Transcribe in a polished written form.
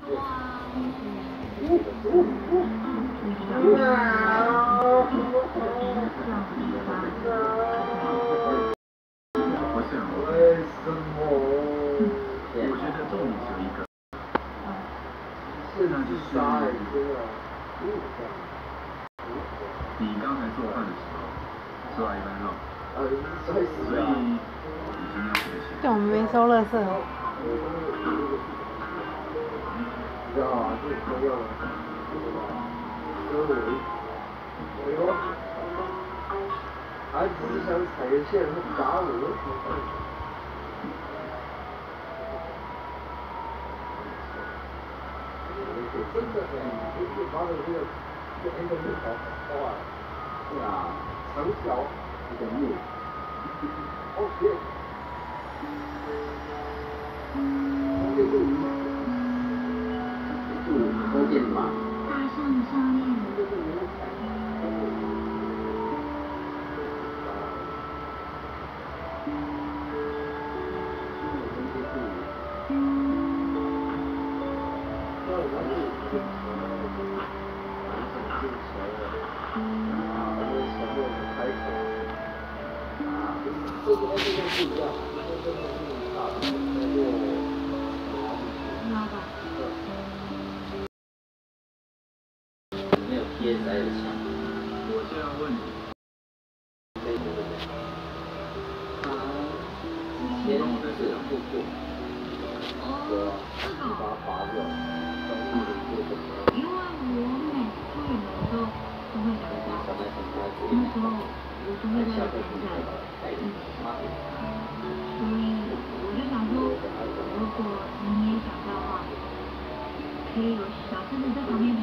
我想，为什么？我觉得重点只有一个，那就是你刚才做饭的时候吃完一半肉，所以你今天要学习。 对，我们没收垃圾。 比较好啊，这朋友，还只是想踩个线，他打我。真的就是把我这个那个木头搞坏了。对啊，长条这个木。哦耶。封建嘛。 大象上面。 没有 PSI 的墙。我现在问你。之前我在这样做过。对啊，你把它拔掉， 因为我每次出远门的时候都会想到，那时候我就会在等下来，所以我就想说，如果你也想到的话，可以有小车子在旁边